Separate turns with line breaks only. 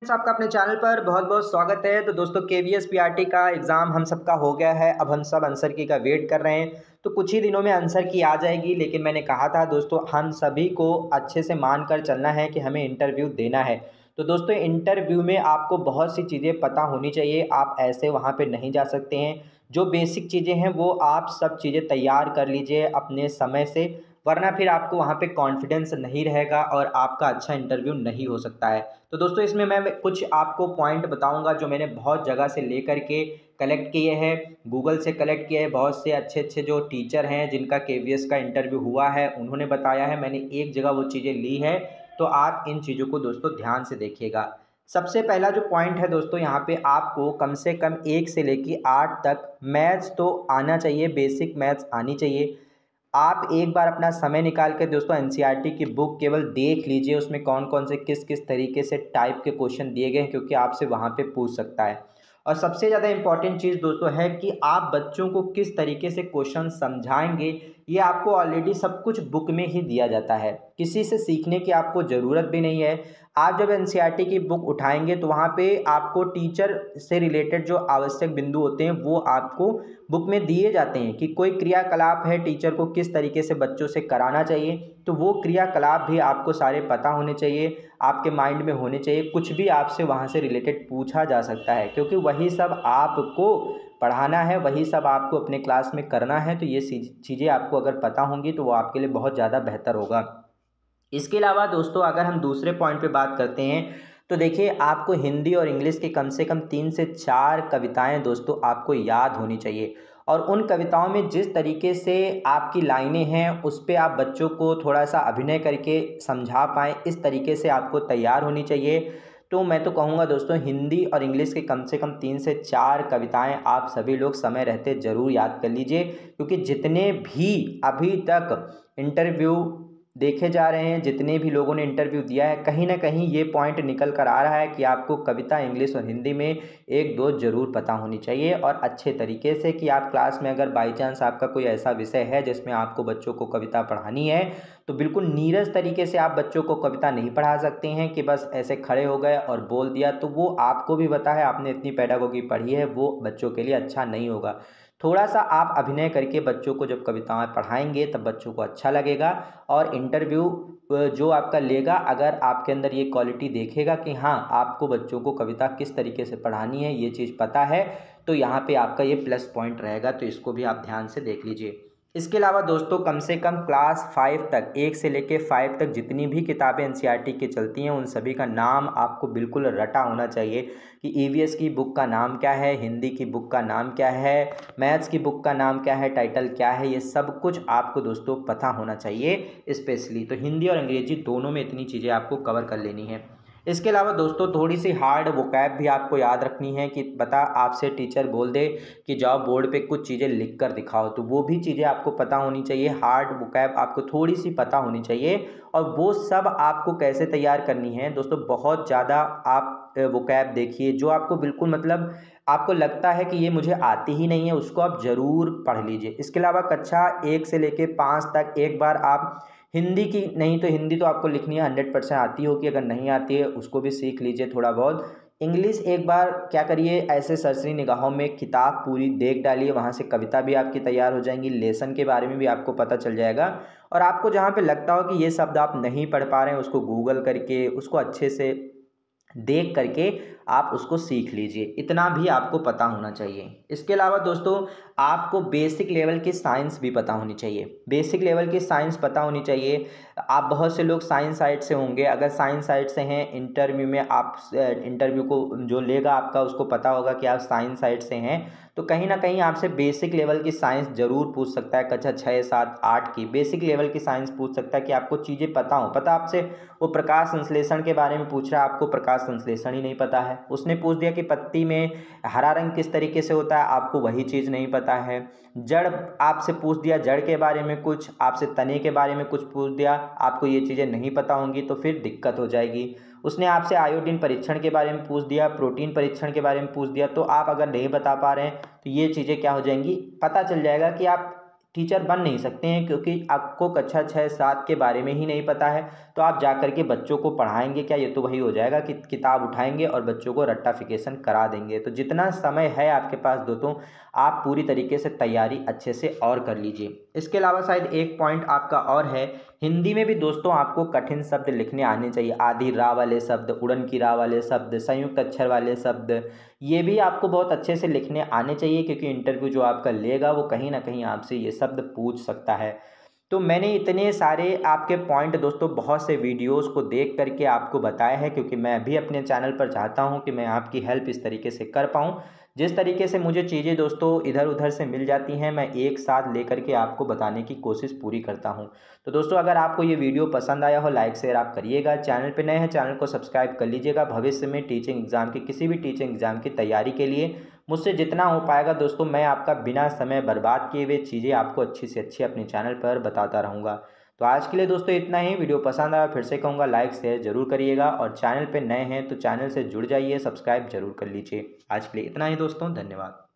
आपका अपने चैनल पर बहुत बहुत स्वागत है। तो दोस्तों केवीएस पीआरटी का एग्ज़ाम हम सबका हो गया है। अब हम सब आंसर की का वेट कर रहे हैं। तो कुछ ही दिनों में आंसर की आ जाएगी, लेकिन मैंने कहा था दोस्तों हम सभी को अच्छे से मान कर चलना है कि हमें इंटरव्यू देना है। तो दोस्तों इंटरव्यू में आपको बहुत सी चीज़ें पता होनी चाहिए। आप ऐसे वहाँ पे नहीं जा सकते हैं। जो बेसिक चीज़ें हैं वो आप सब चीज़ें तैयार कर लीजिए अपने समय से, वरना फिर आपको वहाँ पे कॉन्फिडेंस नहीं रहेगा और आपका अच्छा इंटरव्यू नहीं हो सकता है। तो दोस्तों इसमें मैं कुछ आपको पॉइंट बताऊंगा जो मैंने बहुत जगह से लेकर के कलेक्ट किए हैं, गूगल से कलेक्ट किए हैं। बहुत से अच्छे अच्छे जो टीचर हैं जिनका केवीएस का इंटरव्यू हुआ है उन्होंने बताया है, मैंने एक जगह वो चीज़ें ली है। तो आप इन चीज़ों को दोस्तों ध्यान से देखिएगा। सबसे पहला जो पॉइंट है दोस्तों, यहाँ पे आपको कम से कम 1 से लेके 8 तक मैथ्स तो आना चाहिए, बेसिक मैथ्स आनी चाहिए। आप एक बार अपना समय निकाल के दोस्तों एनसीईआरटी की बुक केवल देख लीजिए, उसमें कौन कौन से किस किस तरीके से टाइप के क्वेश्चन दिए गए हैं, क्योंकि आपसे वहाँ पे पूछ सकता है। और सबसे ज़्यादा इम्पॉर्टेंट चीज़ दोस्तों है कि आप बच्चों को किस तरीके से क्वेश्चन समझाएंगे। ये आपको ऑलरेडी सब कुछ बुक में ही दिया जाता है, किसी से सीखने की आपको ज़रूरत भी नहीं है। आप जब एनसीईआरटी की बुक उठाएंगे तो वहाँ पे आपको टीचर से रिलेटेड जो आवश्यक बिंदु होते हैं वो आपको बुक में दिए जाते हैं कि कोई क्रियाकलाप है टीचर को किस तरीके से बच्चों से कराना चाहिए। तो वो क्रियाकलाप भी आपको सारे पता होने चाहिए, आपके माइंड में होने चाहिए। कुछ भी आपसे वहाँ से रिलेटेड पूछा जा सकता है, क्योंकि वही सब आपको पढ़ाना है, वही सब आपको अपने क्लास में करना है। तो ये चीज़ें आपको अगर पता होंगी तो वो आपके लिए बहुत ज़्यादा बेहतर होगा। इसके अलावा दोस्तों अगर हम दूसरे पॉइंट पे बात करते हैं तो देखिए आपको हिंदी और इंग्लिश की कम से कम 3 से 4 कविताएं दोस्तों आपको याद होनी चाहिए। और उन कविताओं में जिस तरीके से आपकी लाइनें हैं उस पे आप बच्चों को थोड़ा सा अभिनय करके समझा पाएँ, इस तरीके से आपको तैयार होनी चाहिए। तो मैं तो कहूँगा दोस्तों हिंदी और इंग्लिश की कम से कम 3 से 4 कविताएं आप सभी लोग समय रहते ज़रूर याद कर लीजिए, क्योंकि जितने भी अभी तक इंटरव्यू देखे जा रहे हैं, जितने भी लोगों ने इंटरव्यू दिया है, कहीं ना कहीं ये पॉइंट निकल कर आ रहा है कि आपको कविता इंग्लिश और हिंदी में एक दो जरूर पता होनी चाहिए, और अच्छे तरीके से कि आप क्लास में अगर बाई चांस आपका कोई ऐसा विषय है जिसमें आपको बच्चों को कविता पढ़ानी है, तो बिल्कुल नीरस तरीके से आप बच्चों को कविता नहीं पढ़ा सकते हैं कि बस ऐसे खड़े हो गए और बोल दिया। तो वो आपको भी पता है, आपने इतनी पेडागोगी पढ़ी है, वो बच्चों के लिए अच्छा नहीं होगा। थोड़ा सा आप अभिनय करके बच्चों को जब कविताएं पढ़ाएंगे तब बच्चों को अच्छा लगेगा। और इंटरव्यू जो आपका लेगा, अगर आपके अंदर ये क्वालिटी देखेगा कि हाँ आपको बच्चों को कविता किस तरीके से पढ़ानी है ये चीज़ पता है, तो यहाँ पे आपका ये प्लस पॉइंट रहेगा। तो इसको भी आप ध्यान से देख लीजिए। इसके अलावा दोस्तों कम से कम क्लास 5 तक, 1 से लेके 5 तक जितनी भी किताबें एनसीईआरटी की चलती हैं उन सभी का नाम आपको बिल्कुल रटा होना चाहिए कि ईवीएस की बुक का नाम क्या है, हिंदी की बुक का नाम क्या है, मैथ्स की बुक का नाम क्या है, टाइटल क्या है, ये सब कुछ आपको दोस्तों पता होना चाहिए। स्पेशली तो हिंदी और अंग्रेजी दोनों में इतनी चीज़ें आपको कवर कर लेनी है। इसके अलावा दोस्तों थोड़ी सी हार्ड वोकैब भी आपको याद रखनी है कि पता आपसे टीचर बोल दे कि जाओ बोर्ड पे कुछ चीज़ें लिख कर दिखाओ, तो वो भी चीज़ें आपको पता होनी चाहिए। हार्ड वोकैब आपको थोड़ी सी पता होनी चाहिए। और वो सब आपको कैसे तैयार करनी है दोस्तों, बहुत ज़्यादा आप वोकैब देखिए जो आपको बिल्कुल मतलब आपको लगता है कि ये मुझे आती ही नहीं है, उसको आप ज़रूर पढ़ लीजिए। इसके अलावा कक्षा 1 से लेके 5 तक एक बार आप हिंदी की, नहीं तो हिंदी तो आपको लिखनी है 100% आती होगी, अगर नहीं आती है उसको भी सीख लीजिए थोड़ा बहुत। इंग्लिश एक बार क्या करिए, ऐसे सरसरी निगाहों में किताब पूरी देख डालिए, वहाँ से कविता भी आपकी तैयार हो जाएंगी, लेसन के बारे में भी आपको पता चल जाएगा। और आपको जहाँ पे लगता हो कि ये शब्द आप नहीं पढ़ पा रहे हैं उसको गूगल करके उसको अच्छे से देख करके आप उसको सीख लीजिए, इतना भी आपको पता होना चाहिए। इसके अलावा दोस्तों आपको बेसिक लेवल की साइंस भी पता होनी चाहिए, बेसिक लेवल की साइंस पता होनी चाहिए। आप बहुत से लोग साइंस साइड से होंगे, अगर साइंस साइड से हैं इंटरव्यू में आप इंटरव्यू को जो लेगा आपका उसको पता होगा कि आप साइंस साइड से हैं, तो कहीं ना कहीं आपसे बेसिक लेवल की साइंस जरूर पूछ सकता है। कक्षा 6 7 8 की बेसिक लेवल की साइंस पूछ सकता है कि आपको चीज़ें पता हो। पता आपसे वो प्रकाश संश्लेषण के बारे में पूछ रहा है, आपको प्रकाश संश्लेषण ही नहीं पता है। उसने पूछ दिया कि पत्ती में हरा रंग किस तरीके से होता है, आपको वही चीज़ नहीं पता है। जड़ आपसे पूछ दिया, जड़ के बारे में कुछ, आपसे तने के बारे में कुछ पूछ दिया, आपको ये चीज़ें नहीं पता होंगी तो फिर दिक्कत हो जाएगी। उसने आपसे आयोडीन परीक्षण के बारे में पूछ दिया, प्रोटीन परीक्षण के बारे में पूछ दिया, तो आप अगर नहीं बता पा रहे हैं तो ये चीज़ें क्या हो जाएंगी, पता चल जाएगा कि आप टीचर बन नहीं सकते हैं, क्योंकि आपको कक्षा 6-7 के बारे में ही नहीं पता है। तो आप जा कर के बच्चों को पढ़ाएंगे क्या? ये तो वही हो जाएगा कि किताब उठाएंगे और बच्चों को रट्टाफिकेशन करा देंगे। तो जितना समय है आपके पास दोस्तों, आप पूरी तरीके से तैयारी अच्छे से और कर लीजिए। इसके अलावा शायद एक पॉइंट आपका और है, हिंदी में भी दोस्तों आपको कठिन शब्द लिखने आने चाहिए। आधी रा वाले शब्द, उड़न की रा वाले शब्द, संयुक्त अक्षर वाले शब्द, ये भी आपको बहुत अच्छे से लिखने आने चाहिए, क्योंकि इंटरव्यू जो आपका लेगा वो कहीं ना कहीं आपसे ये शब्द पूछ सकता है। तो मैंने इतने सारे आपके पॉइंट दोस्तों बहुत से वीडियोस को देख करके आपको बताया है, क्योंकि मैं भी अपने चैनल पर चाहता हूं कि मैं आपकी हेल्प इस तरीके से कर पाऊं। जिस तरीके से मुझे चीज़ें दोस्तों इधर उधर से मिल जाती हैं, मैं एक साथ लेकर के आपको बताने की कोशिश पूरी करता हूं। तो दोस्तों अगर आपको ये वीडियो पसंद आया हो, लाइक शेयर आप करिएगा। चैनल पे नए हैं, चैनल को सब्सक्राइब कर लीजिएगा। भविष्य में टीचिंग एग्ज़ाम की, किसी भी टीचिंग एग्ज़ाम की तैयारी के लिए मुझसे जितना हो पाएगा दोस्तों, मैं आपका बिना समय बर्बाद किए हुए चीज़ें आपको अच्छी से अच्छी अपने चैनल पर बताता रहूँगा। तो आज के लिए दोस्तों इतना ही। वीडियो पसंद आया फिर से कहूँगा लाइक शेयर ज़रूर करिएगा, और चैनल पे नए हैं तो चैनल से जुड़ जाइए, सब्सक्राइब जरूर कर लीजिए। आज के लिए इतना ही दोस्तों, धन्यवाद।